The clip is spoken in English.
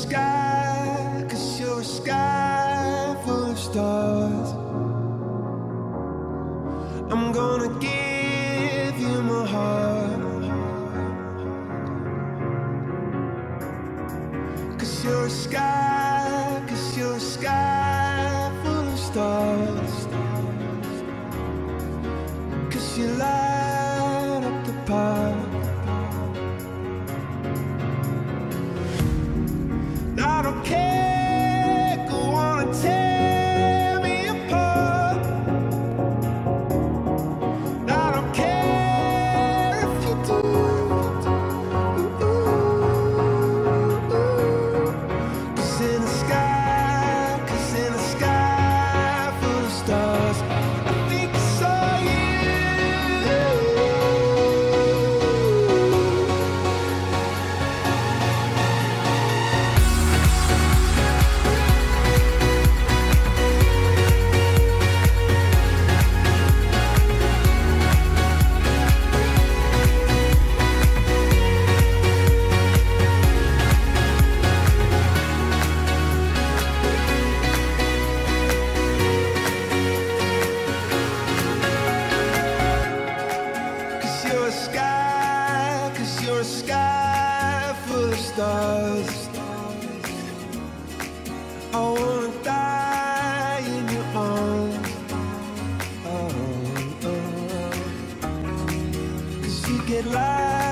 sky, 'cause you're a sky full of stars. I'm gonna give you my heart, 'cause you're a sky, 'cause you're a sky full of stars. 'Cause you light up the park. I don't care, go on and tear me apart. I don't care if you do. Cause in the sky, 'cause in the sky full of stars, I think I saw you. Stars. I wanna die in your arms. Oh, oh. 'Cause you get light.